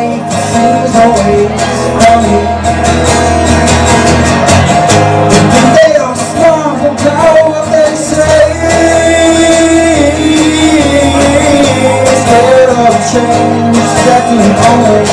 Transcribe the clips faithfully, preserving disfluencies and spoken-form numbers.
life seems always funny. They don't smart about what they say. Instead of change, second only.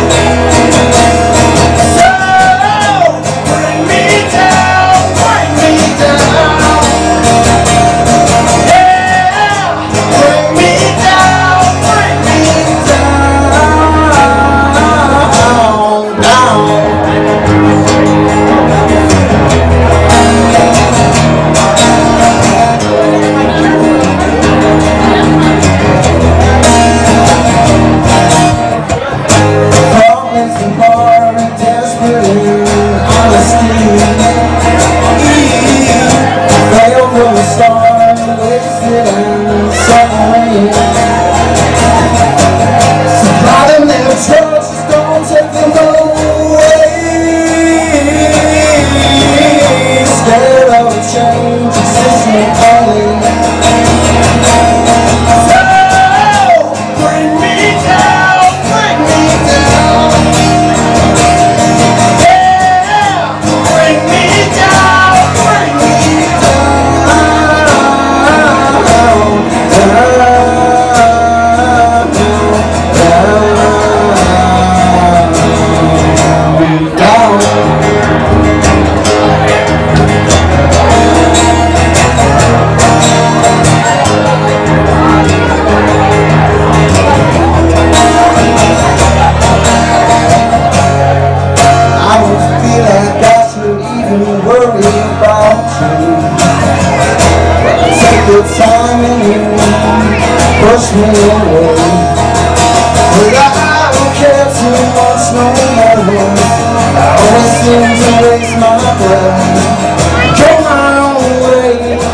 Good time and you push me away, but I don't care too much no more. I always seem to waste my breath, go my own way.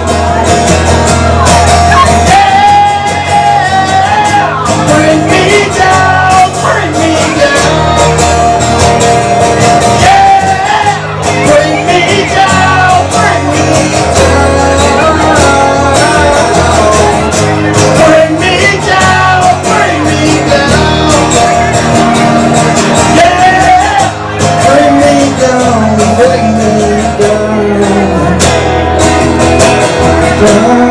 Yeah, bring me down, bring me down. Yeah, bring me down, bring me down. Bring me down.